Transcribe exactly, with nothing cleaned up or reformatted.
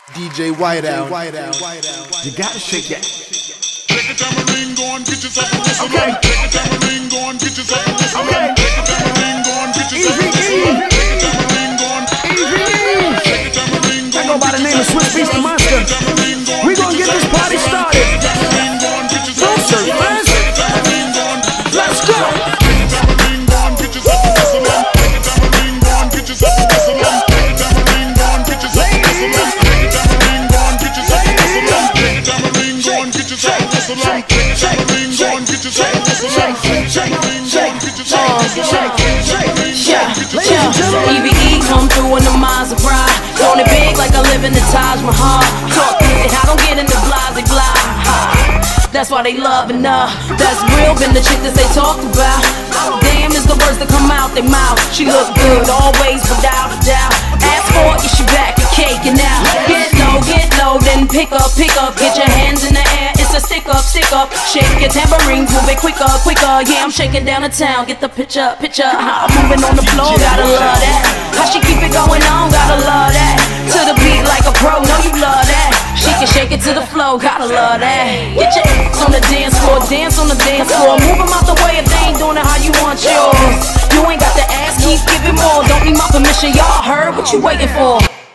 D J Whiteout. You gotta shake that. Take a tambourine, go and get yourself a whistle. Okay. Take a tambourine, go and get yourself a whistle. Okay. Take a tambourine, go and get yourself a whistle. Take a tambourine, go and take a tambourine, go I go by the name of Swiss Beast the Monster. We gonna get this party started. Don't serve fans. Let's go. E V E come through in the Maserati, throwing it big like I live in the Taj Mahal. Talk it, I don't get into blase blah. That's why they loving her. That's real, been the chick that they talked about. Damn is the words that come out their mouth. She look good always, without a doubt. Ask for it, is she back and caking out? Get low, get low, then pick up, pick up. Get your hands in the air, it's a stick up, stick up. Shake your tambourines, move it quicker, quicker. Yeah, I'm shaking down the town, get the picture, picture. How I'm moving on the floor, gotta love that. How she keep it going on, gotta love that. To the beat like a pro, know you love that. She can shake it to the flow, gotta love that. Get your ass on the dance floor, dance on the dance floor. Move them out the way if they ain't doing it how you want yours. You ain't got to ask, keep giving more. Don't need my permission, y'all heard what you waiting for.